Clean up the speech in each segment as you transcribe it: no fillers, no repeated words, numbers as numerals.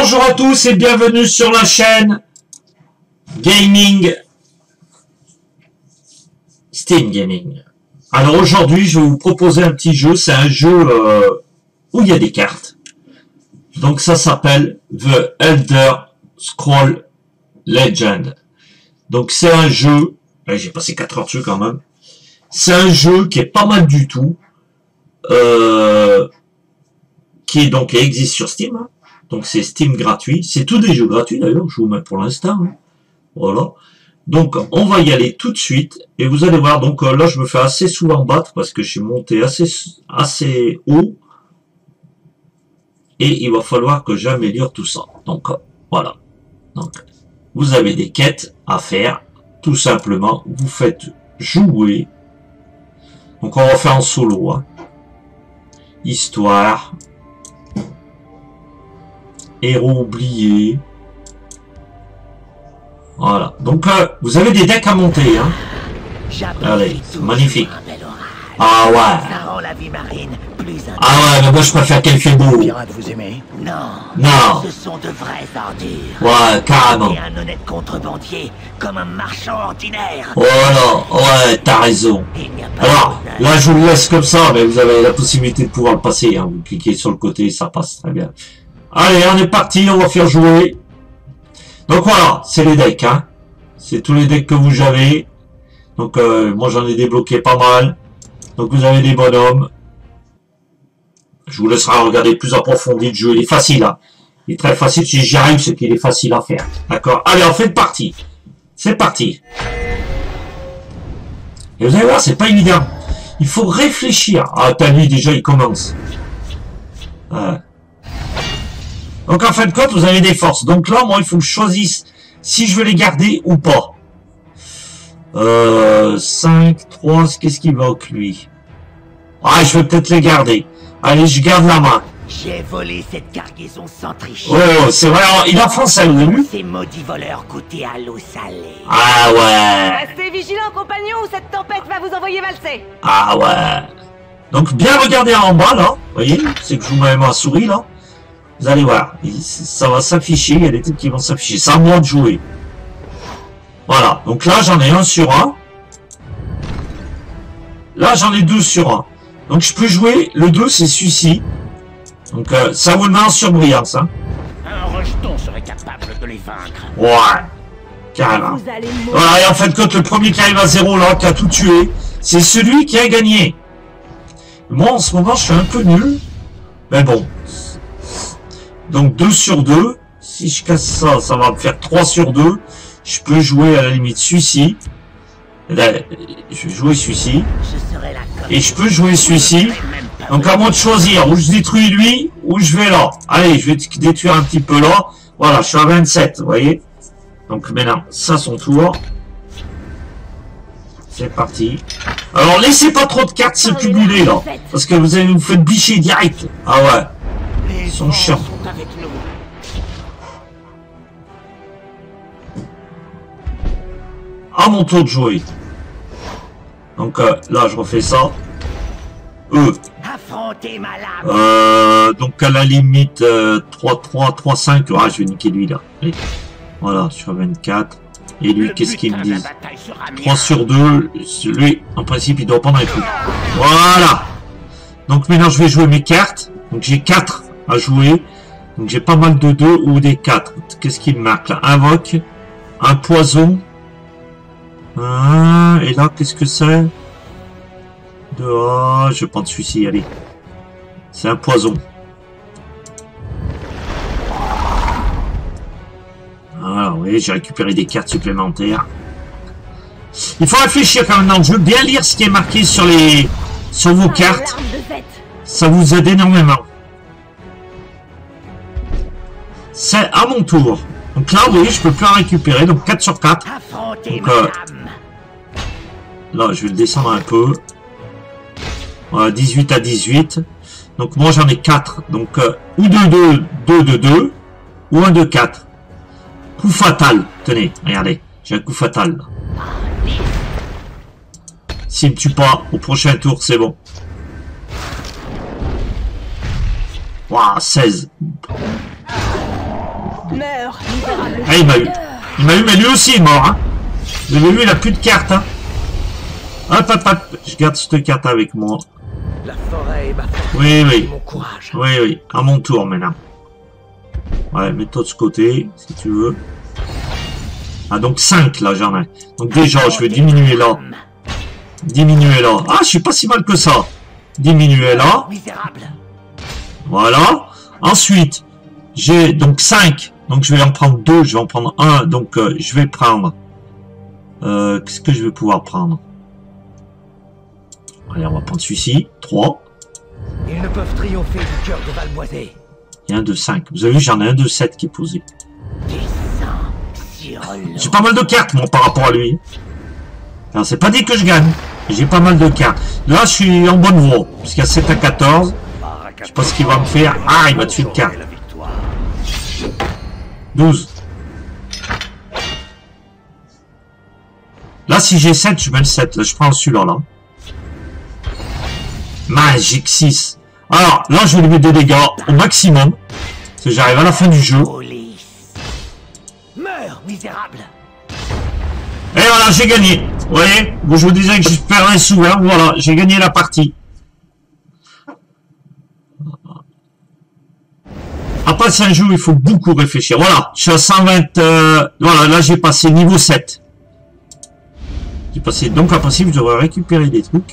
Bonjour à tous et bienvenue sur la chaîne Gaming Steam Gaming. Alors aujourd'hui je vais vous proposer un petit jeu, c'est un jeu où il y a des cartes. Donc ça s'appelle The Elder Scrolls Legend. Donc c'est un jeu, j'ai passé 4 heures dessus quand même, c'est un jeu qui est pas mal du tout, qui existe sur Steam, hein. Donc c'est Steam gratuit, c'est tous des jeux gratuits d'ailleurs, je vous mets pour l'instant, hein. Voilà. Donc on va y aller tout de suite, et vous allez voir, donc là je me fais assez souvent battre, parce que je suis monté assez haut, et il va falloir que j'améliore tout ça. Donc voilà. Donc vous avez des quêtes à faire, tout simplement, vous faites jouer, donc on va faire en solo, hein. Histoire, héros oubliés. Voilà. Donc, vous avez des decks à monter, hein. Allez, magnifique. Ah ouais. Ah ouais, mais moi je préfère qu'elle fait beau. Vous aimez? Non. Ce sont de vraies ordures. Ouais, carrément. Et un honnête contrebandier, comme un marchand ordinaire. Voilà, ouais, t'as raison. Alors, là je vous le laisse comme ça, mais vous avez la possibilité de pouvoir le passer, hein. Vous cliquez sur le côté, ça passe très bien. Allez, on est parti, on va faire jouer. Donc voilà, c'est les decks, hein. C'est tous les decks que vous avez. Donc moi j'en ai débloqué pas mal. Donc vous avez des bonhommes. Je vous laisserai regarder plus approfondi le jeu. Il est facile, hein. Il est très facile. Si j'y arrive, c'est qu'il est facile à faire. D'accord. Allez, on fait une partie. C'est parti. Et vous allez voir, c'est pas évident. Il faut réfléchir. Ah, t'as lui déjà, il commence. Donc en fin de compte, vous avez des forces. Donc là, moi, il faut que je choisisse si je veux les garder ou pas. 5, 3, qu'est-ce qui va avec lui? Ah, je vais peut-être les garder. Allez, je garde la main. J'ai volé cette cargaison sans tricher. Oh, c'est vrai, il est en français, vous avez vu? Ces maudits voleurs goûtés à l'eau salée. Ah ouais. Restez vigilants, compagnons, ou cette tempête va vous envoyer valser. Ah ouais. Donc bien regarder en bas, là. Vous voyez? C'est que je vous mets ma souris, là. Vous allez voir, ça va s'afficher, il y a des trucs qui vont s'afficher. C'est à moi de jouer. Voilà, donc là j'en ai 1 sur 1. Là j'en ai 2 sur 1. Donc je peux jouer, le 2 c'est celui-ci. Donc ça vous le met en surbrillance, hein. Un rejeton serait capable de les vaincre. Ouais, carrément. Voilà, et en fin de compte, le premier qui arrive à 0 là, qui a tout tué, c'est celui qui a gagné. Moi en ce moment je suis un peu nul. Mais bon. Donc 2 sur 2, si je casse ça, ça va me faire 3 sur 2. Je peux jouer à la limite celui-ci. Là, je vais jouer celui-ci. Et je peux jouer celui-ci. Donc à moi de choisir, où je détruis lui, ou je vais là. Allez, je vais détruire un petit peu là. Voilà, je suis à 27, vous voyez. Donc maintenant, ça son tour. C'est parti. Alors laissez pas trop de cartes se cumuler là. Parce que vous allez vous faire bicher direct. Ah ouais. Ils sont chiants. À mon tour de jouer. Donc là je refais ça. Donc à la limite 3-3, 3-5. Ah, je vais niquer lui là. Allez. Voilà, sur 24. Et lui, qu'est-ce qu'il me dit? 3 sur 2. Lui, en principe, il doit prendre un coup. Voilà. Donc maintenant je vais jouer mes cartes. Donc j'ai 4 à jouer. Donc j'ai pas mal de 2 ou des 4. Qu'est-ce qu'il marque là? Invoque, un poison. Et là, qu'est-ce que c'est? Je vais prendre celui-ci, allez. C'est un poison. Voilà, oui, j'ai récupéré des cartes supplémentaires. Il faut réfléchir quand même dans le jeu, bien lire ce qui est marqué sur vos cartes. Ça vous aide énormément. C'est à mon tour. Donc là, oui, je peux plus en récupérer. Donc 4 sur 4. Donc là, je vais le descendre un peu. Voilà, 18 à 18. Donc moi, j'en ai 4. Donc ou 2-2, ou 1-2-4. Coup fatal. Tenez, regardez. J'ai un coup fatal. Là. S'il me tue pas, au prochain tour, c'est bon. Waouh, 16. Meurs, misérable. Ah, il m'a eu. Il m'a eu, mais lui aussi est mort. Hein. Vous avez vu, il a plus de cartes. Hein. Hop, hop, hop. Je garde cette carte avec moi. La forêt est ma force. Oui, oui. Mon courage. Oui, oui. À mon tour maintenant. Ouais, mets-toi de ce côté, si tu veux. Ah, donc 5 là, j'en ai. Donc déjà, je vais diminuer là. Diminuer là. Ah, je suis pas si mal que ça. Diminuer là. Misérable. Voilà. Ensuite, j'ai donc 5. Donc je vais en prendre 2. Je vais en prendre 1. Donc je vais prendre... qu'est-ce que je vais pouvoir prendre? Allez, on va prendre celui-ci. 3. Ils ne peuvent triompher du cœur de Valboisé. Et un de 5. Vous avez vu, j'en ai un de 7 qui est posé. J'ai pas mal de cartes, moi, par rapport à lui. Alors, c'est pas dit que je gagne. J'ai pas mal de cartes. Là, je suis en bonne voie. Puisqu'il y a 7 à 14. Je sais pas ce qu'il va me faire. Ah, il va tuer une carte. 12. Là, si j'ai 7, je mets le 7. Là, je prends celui-là, là. Magique 6. Alors, là, je vais lui mettre des dégâts au maximum. Parce que j'arrive à la fin du jeu. Meurs, misérable. Et voilà, j'ai gagné. Vous voyez? Bon, je vous disais que je perdrais souvent. Voilà, j'ai gagné la partie. Après, c'est un jeu où il faut beaucoup réfléchir. Voilà, je suis à 120... voilà, là, j'ai passé niveau 7. J'ai passé... Donc, après, je devrais récupérer des trucs.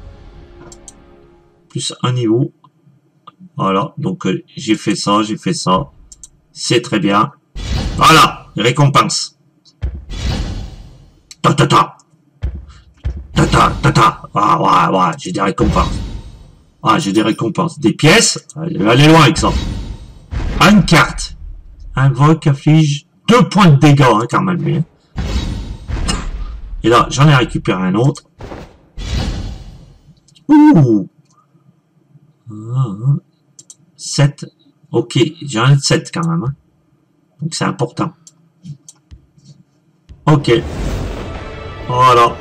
Plus un niveau. Voilà, donc j'ai fait ça, j'ai fait ça. C'est très bien. Voilà, récompense. Ta ta ta. Ta ta ta ta. Ah, ouais, j'ai des récompenses. Ah, j'ai des récompenses. Des pièces. Allez loin avec ça. Une carte. Invoque, afflige 2 points de dégâts, hein, quand même. Lui. Et là, j'en ai récupéré un autre. Ouh. 7. Ok, j'ai un 7 quand même. Hein. Donc c'est important. Ok. Voilà.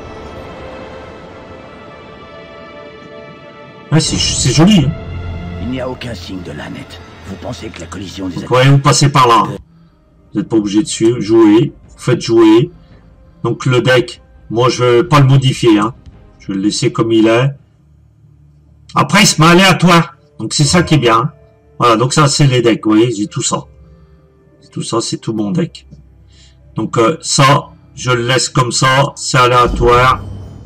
Ouais, c'est joli. Hein. Il n'y a aucun signe de l'ânette. Vous pensez que la collision des... Donc, ouais, vous passez par là. Vous n'êtes pas obligé de jouer. Vous faites jouer. Donc le deck, moi je vais pas le modifier. Hein. Je vais le laisser comme il est. Après, il se met aléatoire. Donc, c'est ça qui est bien. Voilà, donc ça, c'est les decks. Vous voyez, j'ai tout ça. Tout ça, c'est tout mon deck. Donc, ça, je le laisse comme ça. C'est aléatoire.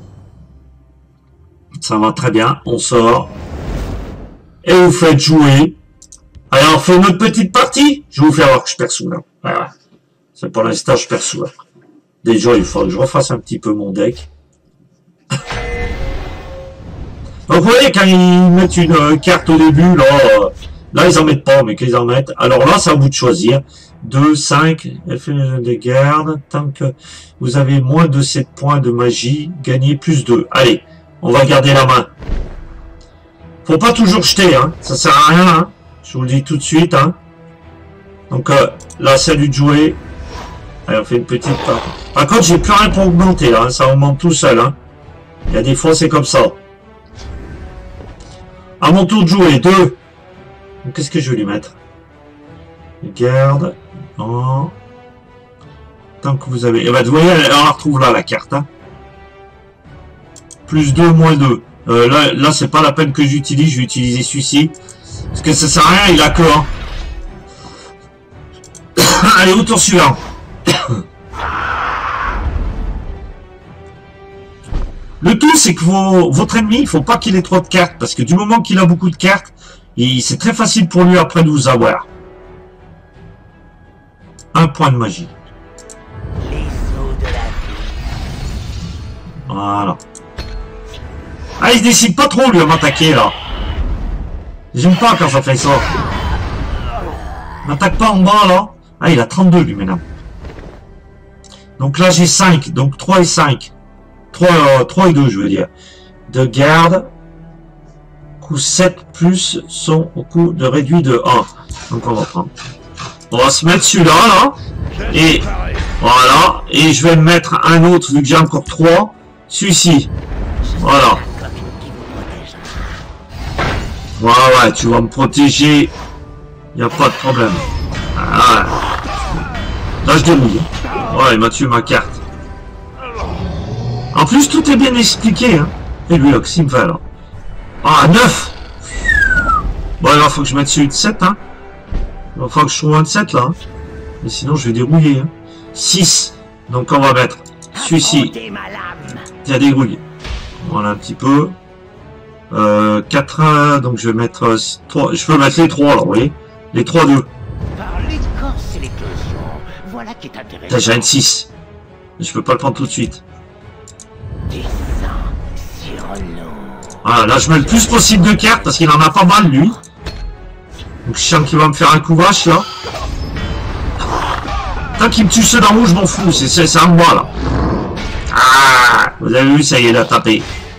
Ça va très bien. On sort. Et vous faites jouer. Alors, on fait une autre petite partie. Je vais vous faire voir que je perds souvent. Voilà. C'est pour l'instant, je perds souvent. Déjà, il faut que je refasse un petit peu mon deck. Donc vous voyez, quand ils mettent une carte au début, là ils en mettent pas, mais qu'ils en mettent. Alors là, c'est à vous de choisir. 2, 5, effet de garde. Tant que vous avez moins de 7 points de magie, gagnez plus 2. Allez, on va garder la main. Faut pas toujours jeter, hein. Ça sert à rien, hein. Je vous le dis tout de suite, hein. Donc là, c'est à lui de jouer. Allez, on fait une petite part. Par contre, j'ai plus rien pour augmenter, là. Hein. Ça augmente tout seul, hein. Il y a des fois, c'est comme ça. À mon tour de jouer, 2. Qu'est-ce que je vais lui mettre? Garde. Oh. Tant que vous avez... Eh ben, vous voyez, on la retrouve là, la carte. Hein. Plus 2, moins 2. Là c'est pas la peine que j'utilise. Je vais utiliser celui-ci. Parce que ça sert à rien, il a que 1. Allez, au tour suivant. Le tout, c'est que votre ennemi, il faut pas qu'il ait trop de cartes, parce que du moment qu'il a beaucoup de cartes, c'est très facile pour lui après de vous avoir. Un point de magie. Voilà. Ah, il se décide pas trop, lui, à m'attaquer, là. J'aime pas quand ça fait ça. M'attaque pas en bas, là. Ah, il a 32, lui, maintenant. Donc là, j'ai 5. Donc 3 et 5. 3 et 2, je veux dire. De garde. Coût 7 plus son coût de réduit de 1. Donc on va prendre. On va se mettre celui-là, là. Et voilà. Et je vais mettre un autre, vu que j'ai encore 3. Celui-ci. Voilà. Ouais, tu vas me protéger. Il n'y a pas de problème. Voilà. Là, je dérouille. Ouais, il m'a tué ma carte. En plus, tout est bien expliqué. Hein. Et lui, là, qu'est-ce qu'il me fait, là? Ah, 9. Bon, alors, faut que je mette celui de 7, hein. Il va falloir que je trouve un de 7, là. Hein. Mais sinon, je vais dérouiller. Hein. 6. Donc, on va mettre celui-ci. Tiens, dérouille. Voilà, un petit peu. 4, donc je vais mettre 3. Je peux mettre les 3, là, vous voyez. Les 3, 2. Voilà qui est intéressant. J'ai un 6. Je peux pas le prendre tout de suite. Voilà, là je mets le plus possible de cartes parce qu'il en a pas mal lui. Donc je sens qu'il va me faire un coup vache là. Tant qu'il me tue ceux d'en haut, je m'en fous. C'est un moi là. Ah, vous avez vu, ça y est, il a tapé.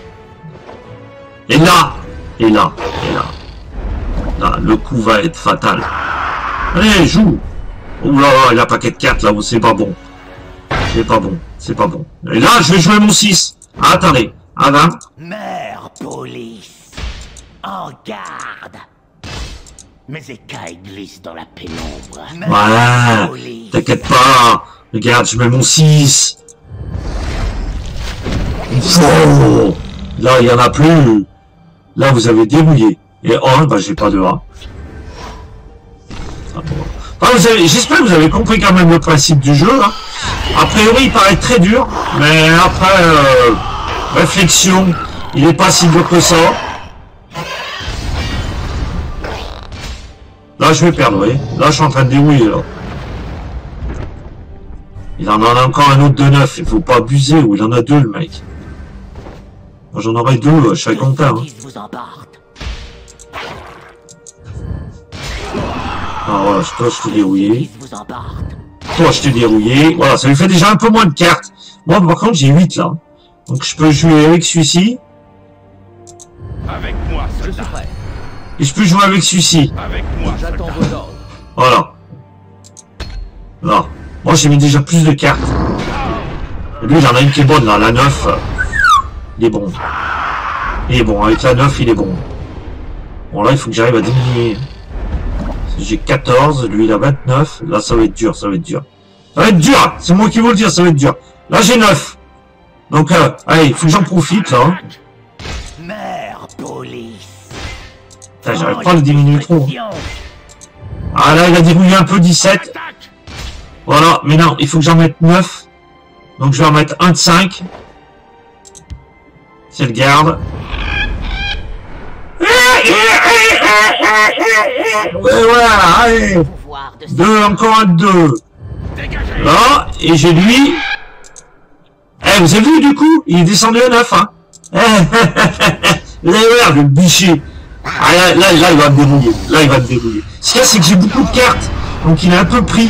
Et là, et là, et là. Là, le coup va être fatal. Allez, joue. Ouh là là, il a un paquet de cartes là, c'est pas bon. C'est pas bon, c'est pas bon. Et là, je vais jouer mon 6. Ah, attendez, Adam. Meurs, police. En garde. Mes écailles glissent dans la pénombre. Voilà, t'inquiète pas. Regarde, je mets mon 6. Oh, là, il y en a plus. Là, vous avez dérouillé. Et oh, bah, j'ai pas de A. Enfin, j'espère que vous avez compris quand même le principe du jeu. Hein. A priori, il paraît très dur, mais après réflexion, il n'est pas si dur que ça. Là, je vais perdre, oui. Là, je suis en train de dérouiller, là. Il en a encore un autre de 9. Il faut pas abuser, ou il en a 2, le mec. Moi, j'en aurais 2, je serais content. Hein. Ah voilà, toi je t'ai dérouillé. Toi je t'ai dérouillé. Voilà, ça lui fait déjà un peu moins de cartes. Moi par contre j'ai 8 là. Donc je peux jouer avec celui-ci. Avec moi, soldat. Et je peux jouer avec celui-ci. Avec moi, j'attends vos ordres. Voilà. Là. Moi j'ai mis déjà plus de cartes. Et lui il en a une qui est bonne là, la 9. Il est bon. Il est bon, avec la 9 il est bon. Bon là il faut que j'arrive à diminuer. J'ai 14, lui il a 29, là ça va être dur, ça va être dur. Ça va être dur, c'est moi qui vous le dire, ça va être dur. Là j'ai 9. Donc allez, il faut que j'en profite là. Hein. Meurs, police. J'arrive pas à le diminuer trop. Ah là il a dérouillé un peu 17. Voilà, mais non, il faut que j'en mette 9. Donc je vais en mettre un de 5. C'est le garde. Ouais, voilà, allez. 2, encore un 2. Là, et j'ai lui. Eh, vous avez vu du coup? Il est descendu à 9, hein. Vous avez vu, le bûcher. Ah, là, il va me débrouiller. Là, il va me débrouiller. Ce qu'il y a, c'est que j'ai beaucoup de cartes. Donc, il a un peu pris.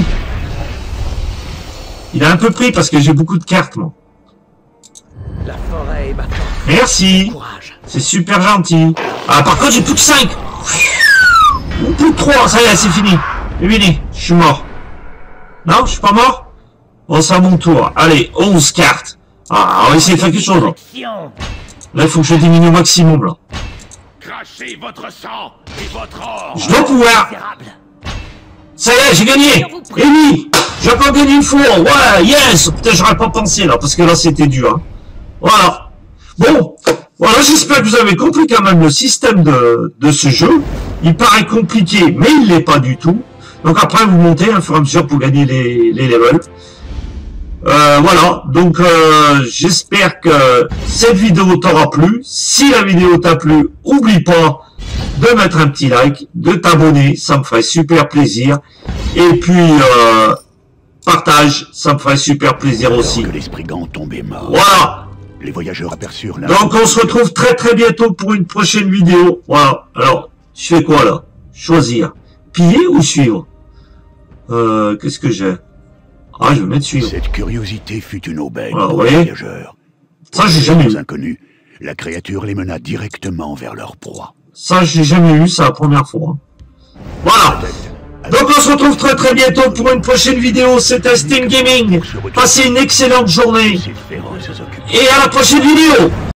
Il a un peu pris parce que j'ai beaucoup de cartes, moi. La forêt est battante. Merci. C'est super gentil. Ah, par contre, j'ai plus que 5. Ou plus que 3. Ça y est, c'est fini. C'est fini. Je suis mort. Non, je suis pas mort? Bon, c'est à mon tour. Allez, 11 cartes. Ah, on va essayer de faire quelque chose, là. Là, il faut que je diminue au maximum, là. Crachez votre sang et votre or. Je dois pouvoir. Ça y est, j'ai gagné. Et oui, j'ai encore gagné une fois. Ouais, yes. Putain, j'aurais pas pensé, là, parce que là, c'était dur. Hein. Voilà. Bon, voilà, j'espère que vous avez compris quand même le système de ce jeu. Il paraît compliqué, mais il l'est pas du tout. Donc après, vous montez au fur et à mesure pour gagner les levels. Voilà, donc j'espère que cette vidéo t'aura plu. Si la vidéo t'a plu, oublie pas de mettre un petit like, de t'abonner, ça me ferait super plaisir. Et puis, partage, ça me ferait super plaisir aussi. Que les brigands tombaient morts. Voilà. Les voyageurs aperçurent la... Donc on se retrouve très très bientôt pour une prochaine vidéo. Voilà. Alors, je fais quoi là? Choisir. Piller ou suivre? Qu'est-ce que j'ai? Ah, je vais mettre suivre. Cette curiosité fut une aubaine voilà, pour les voyageurs. Ça, j'ai jamais eu. Inconnus, la créature les mena directement vers leur proie. Ça, j'ai jamais eu, c'est la première fois. Voilà. Donc on se retrouve très très bientôt pour une prochaine vidéo. C'était Steam Gaming. Passez une excellente journée. Et à la prochaine vidéo.